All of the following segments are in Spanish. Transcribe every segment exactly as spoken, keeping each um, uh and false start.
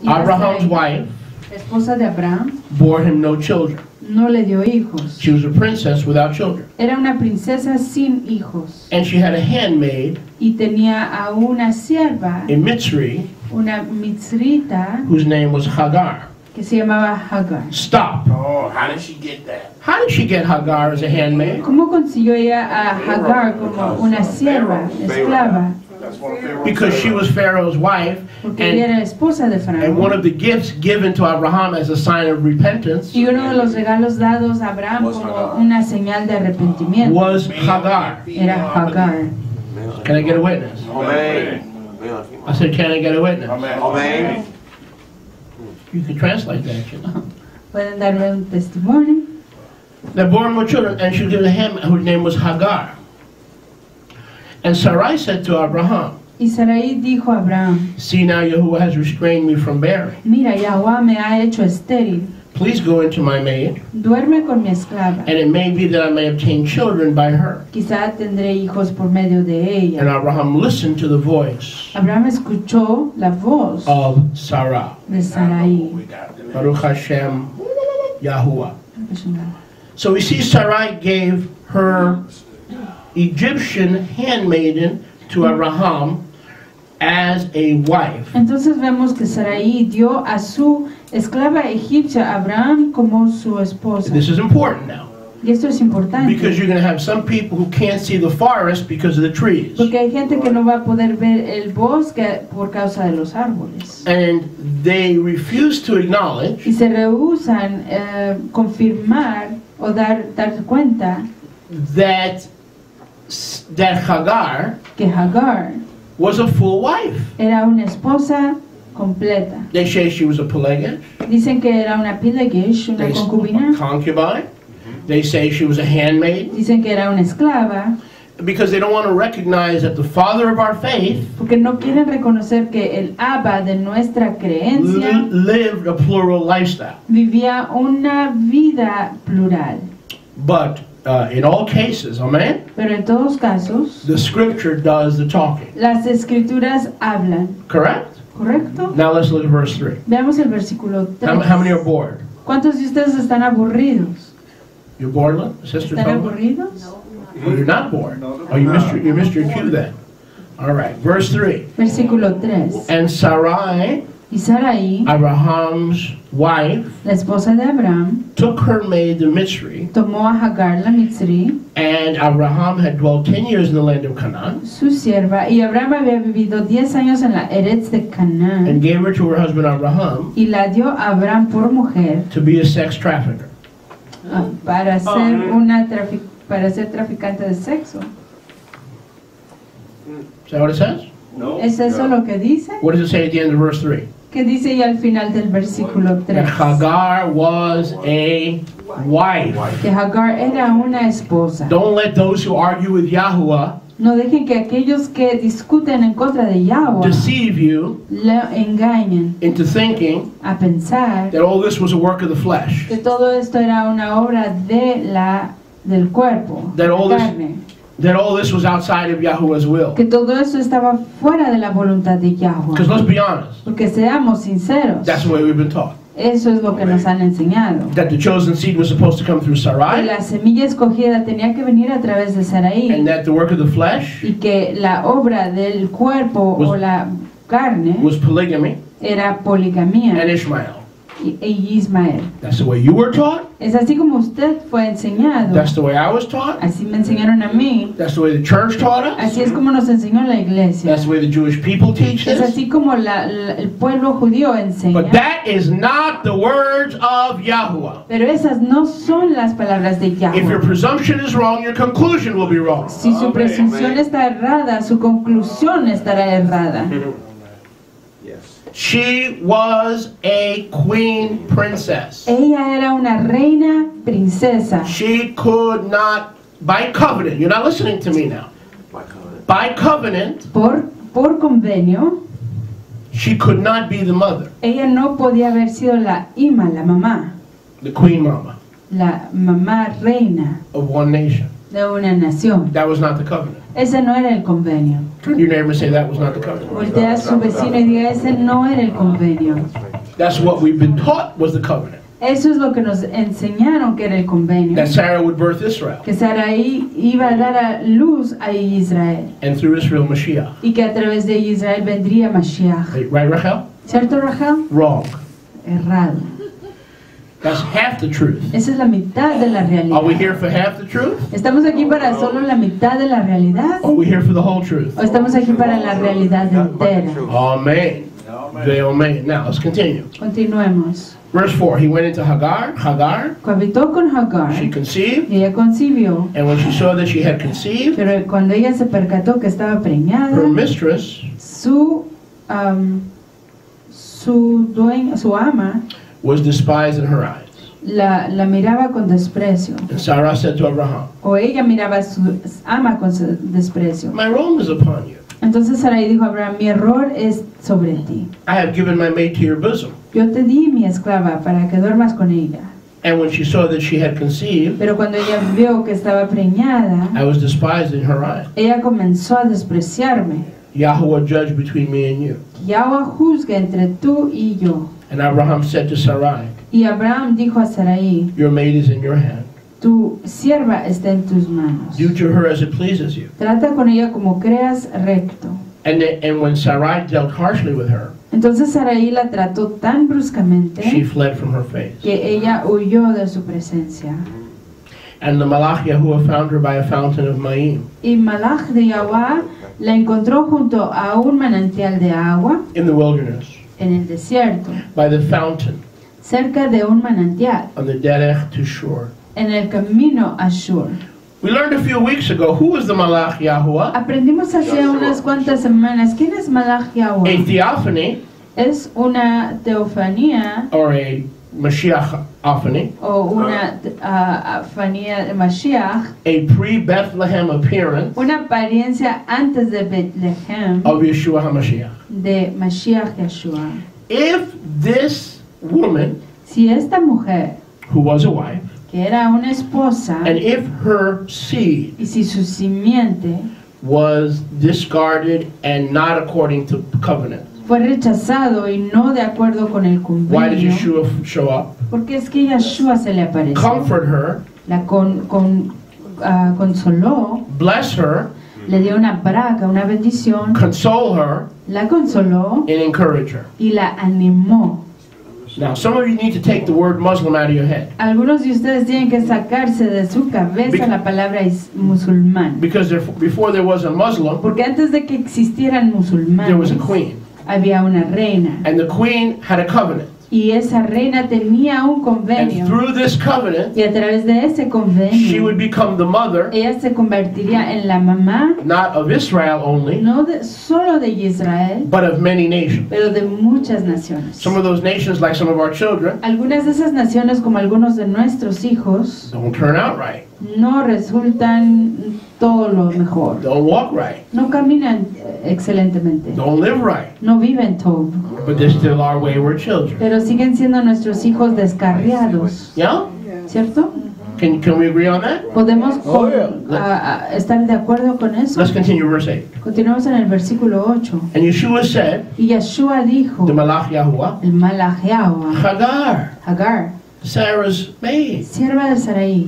Abraham's wife, la esposa de Abraham, bore him no children. no le dio hijos. She was a princess without children. Era una princesa sin hijos. And she had a handmaid Y tenía a una sierva, in Mitzri una mitzrita, whose name was Hagar. que se llamaba Hagar. Stop. Oh, how did she get that? How did she get Hagar as a handmaid? ¿Cómo consiguió ella a Hagar como una sierva, esclava? That's one of Pharaoh's Because she was Pharaoh's wife, Porque ella and, era esposa de and one Faraón. of the gifts given to Abraham as a sign of repentance Y uno de los regalos dados a Abraham como una señal de arrepentimiento was Hagar. era Hagar. Can I get a witness? Amen. I said, can I get a witness? Amen. Amen. You can translate that, you know. Pueden darme un testimonio. They bore no children, and she was given a hand whose name was Hagar. And Sarai said to Abraham, Y Sarai dijo a Abraham, see now Yahuwah has restrained me from bearing. mira, Yahweh me ha hecho estéril. Please go into my maid, Duerme con mi esclava. and it may be that I may obtain children by her. Quizá tendré hijos por medio de And ella. Abraham listened to the voice Abraham escuchó la voz of Sarah. de Sarai. Baruch Hashem Yahuwah. So we see Sarai gave her Egyptian handmaiden to Abraham as a wife. Entonces vemos que Sarai dio a su esclava egipcia a Abraham como su esposa. This is important now, Y esto es importante. because you're going to have some people who can't see the forest because of the trees. Porque hay gente que no va a poder ver el bosque por causa de los árboles. And they refuse to acknowledge Y se rehúsan eh, confirmar o dar, dar cuenta that, that Hagar que Hagar was a full wife. era una esposa completa. They say she was a pelagish, Dicen que era una pilegish, una they, concubina. a concubine. They say she was a handmaid, Dicen que era una esclava. because they don't want to recognize that the father of our faith Porque no quieren reconocer que el Abba de nuestra li- creencia lived a plural lifestyle. vivía una vida plural. But uh, in all cases, amen, Pero en todos casos, the scripture does the talking. las escrituras hablan. Correct? ¿Correcto? Now let's look at verse three. Veamos el versículo How, tres. how many are bored? ¿Cuántos de ustedes están aburridos? You're bored, Lynn? Sister ¿Están Toma? aburridos? Well, you're not bored. Oh, you missed your, you missed your cue then. All right, verse three. Versículo tres. And Sarai, Y Sarai, Abraham's wife, la esposa de Abraham, took her maid the Mitzri, tomó a Hagar la Mitzri, and Abraham had dwelt ten years in the land of Canaan, su sierva, y Abraham había vivido diez años en la Eretz de Canaán, and gave her to her husband Abraham y la dio a Abraham por mujer to be a sex trafficker. ah, para ser una trafi- para ser traficante de sexo. Is that what it says? No. ¿Es eso lo que dice? What does it say at the end of verse three? ¿Qué dice ya al final del versículo That tres? Hagar was a wife. Que Hagar era una esposa. Don't let those who argue with Yahuwah No dejen que aquellos que discuten en contra de Yahweh deceive you le engañen into thinking a pensar that all this was a work of the flesh. que todo esto era una obra de la del cuerpo, de That all la this- carne, That all this was outside of Yahuwah's will. que todo esto estaba fuera de la voluntad de Because let's Yahweh. be honest, Porque seamos sinceros, that's the way we've been taught. eso es lo que nos han enseñado. That the chosen seed was supposed to come through Que Sarai, la semilla escogida tenía que venir a través de and Sarai that the work of the flesh y que la obra del cuerpo o Was- la carne was polygamy era and poligamía Ishmael. y, y Ismael. That's the way you were taught. Es así como usted fue enseñado. That's the way I was taught. Así me enseñaron a mí. That's the way the church taught us. Así es como nos enseñó la iglesia. That's the way the Jewish people teach Es this. así como la- la- el pueblo judío enseña. But that is not the words of Yahuwah. Pero esas no son las palabras de If your Yahweh. presumption is wrong, your conclusion will be wrong. Si su presunción está errada, su conclusión estará errada. She was a queen princess. Ella era una reina princesa. She could not, by covenant, you're not listening to me now. By covenant, Por, por convenio, she could not be the mother, ella no podía haber sido la ima, la mamá, the queen mama la mamá reina of one nation. de una nación. That was not the covenant. Ese no era el convenio. Turn to your neighbor and say that was not the covenant. Voltea a su vecino y diga, ese no era el convenio. That's what we've been taught was the covenant. Eso es lo que nos enseñaron que era el convenio. That Sarah would birth Israel. Que Sarai iba a dar a luz a Israel. And through Israel, Mashiach. Y que a través de Israel vendría Mashiach. Right, Rachel? ¿Cierto, Rachel? Wrong. Errado. That's half the truth. Esa es la mitad de la realidad. Are we here for half the truth? ¿Estamos aquí para solo la mitad de la realidad? Or are we here for the whole truth? ¿O estamos aquí para la realidad entera? Amen. Amen. Now, let's continue. Continuemos. Verse four, he went into Hagar, Hagar, Cohabitó con Hagar. she conceived, Y ella concibió. and when she saw that she had conceived, Pero cuando ella se percató que estaba preñada, her mistress su, um, su, dueña, su ama was despised in her eyes. la, la miraba con desprecio. And Sarah said to Abraham, O ella miraba a su ama con su desprecio. my wrong is upon you. Entonces Sarai dijo a Abraham, mi error es sobre ti. I have given my maid to your bosom. Yo te di mi esclava para que duermas con ella. And when she saw that she had conceived, Pero cuando ella vio que estaba preñada, I was despised in her eyes. ella comenzó a despreciarme. Yahweh judge between me and you. Yahweh juzga entre tú y yo. And Abraham said to Sarai, Y Abraham dijo a Sarai, your maid is in your hand. tu sierva está en tus manos. Do to her as it pleases you. Trata con ella como creas recto. And, the, and when Sarai dealt harshly with her, Entonces Sarai la trató tan she bruscamente fled from her face. que ella huyó de su presencia. And the Malach Yahuwah found her by a fountain of Maim Y Malach de Yahweh la encontró junto a un manantial de agua in the wilderness, en el desierto, by the fountain cerca de un manantial, on the Derech to Shur. en el camino a Shur. We learned a few weeks ago who was the Malach Yahuwah. Aprendimos hace unas cuantas semanas quién es Malach A Yahweh. theophany Es una teofanía or a Mashiach-ophany, o una uh, afanía de Mashiach, a pre-Bethlehem appearance una apariencia antes de Bethlehem of Yeshua HaMashiach. de Mashiach Yeshua. If this woman, Si esta mujer, who was a wife, que era una esposa, and if her seed y si su simiente was discarded and not according to covenant, fue rechazado y no de acuerdo con el why did convenio, Yeshua show up? porque es que Yeshua se le apareció, Comfort her, la con, con, ah, consoló, bless her, le dio una braga, una bendición, console her, la consoló and encourage her. y la animó. Now, some of you need to take the word Muslim out of your head, Algunos de ustedes tienen que sacarse de su cabeza la palabra is- musulmán, because there, before there was a Muslim, porque antes de que existieran there was musulmanes a queen, había una reina and the queen had a covenant, y esa reina tenía un and convenio through this covenant, y a través de ese she convenio would become the mother, ella se convertiría en la mamá not of Israel only, no de, solo de Israel, but of many nations. pero de muchas naciones. Some of those nations, like some of our children, Algunas de esas naciones, como algunos de nuestros hijos, don't turn out right, no resultan todo lo mejor. don't walk right, No caminan eh, excelentemente. don't live right, No viven todo. but they're still our wayward children. Pero siguen siendo nuestros hijos descarriados. Yeah? ¿Cierto? Can, can we agree on that? ¿Podemos Oh, con- yeah. a- a- estar de acuerdo con eso? Let's continue verse eight. Continuamos en el versículo ocho. And Yeshua said, Y Yeshua dijo, the Malach Yahuwah, el Malachiahua, Hagar, Hagar, Sarah's maid, sierva de Sarai,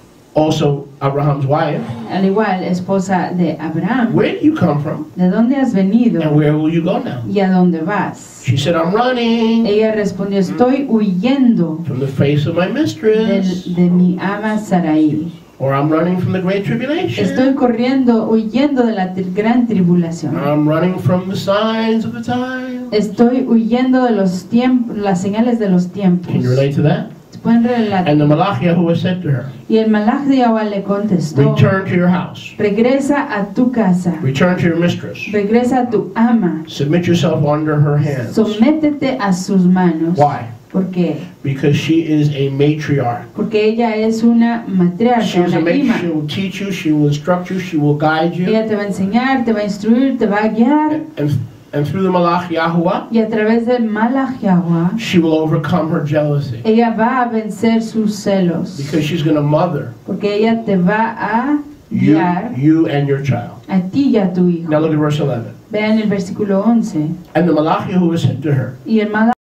also Abraham's wife, al igual esposa de Abraham, where do you come from? ¿de dónde has venido And where will you go now? y a dónde vas? She said, I'm running Ella respondió, estoy huyendo from the face of my mistress, del- de mi ama Sarai. or I'm running from the great tribulation. Estoy corriendo, huyendo de la tri- gran tribulación. I'm running from the signs of the time. Estoy huyendo de los tiempos, las señales de los tiempos. Can you relate to that? ¿Se pueden relatar? And the Malach Yahuwah said to her, Y el Malach de Yahweh le contestó, return to your house, regresa a tu casa, return to your mistress, regresa a tu ama, submit yourself under her hands. sométete a sus manos. Why? ¿Por qué? Because she is a matriarch. Porque ella es una She matriarca, was a una matriarch. ima. She will teach you, she will instruct you, she will guide you. Ella te va a enseñar, te va a instruir, te va a guiar. And, and through the Malach Yahuwah, Y a través del Malach Yahweh, she will overcome her jealousy. ella va a vencer sus celos. Because she's going to mother Porque ella te va a you, guiar you and your child. a ti y a tu hijo. Now look at verse eleven. Vean el versículo once. And the Malach Yahuwah said to her, Y el Malach